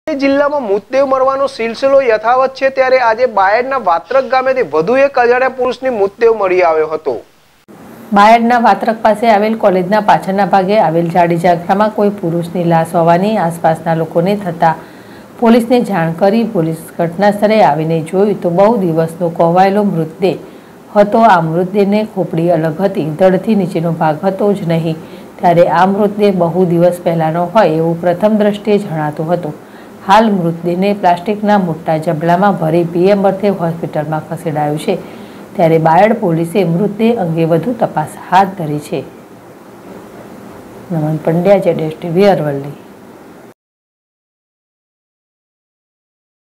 જિલ્લામાં મૃતદેહ મળવાનો સિલસિલો યથાવત છે ત્યારે આજે બાયડના વાત્રક ગામેથી વધુ એક અજાણ્યા પુરુષની મૃતદેહ મળી આવ્યો હતો। બાયડના વાત્રક પાસે આવેલ કોલેજના પાછળના ભાગે આવેલ જાડી જાગરામાં કોઈ પુરુષની લાશ હોવાની આસપાસના લોકોને થતા પોલીસને જાણ કરી પોલીસ ઘટના સ્થળે આવીને જોયું તો બહુ દિવસનો કોહવાયેલો મૃતદેહ હતો। આ મૃતદેહને ખોપડી અલગ હતી, ધડથી નીચેનો ભાગ હતો જ નહીં, ત્યારે આ મૃતદેહ બહુ દિવસ પહેલાનો હોય એવું પ્રથમ દ્રષ્ટિએ જણાતું હતું। હાલ મૃતદેહને પ્લાસ્ટિકના મોટા જબલામાં ભરી પીએમ અર્થે હોસ્પિટલમાં ખસેડાયો છે, ત્યારે બાયડ પોલીસે મૃતદેહ અંગે વધુ તપાસ હાથ ધરી છે। નમન પંડ્યા, ZSTV અરવલ્લી।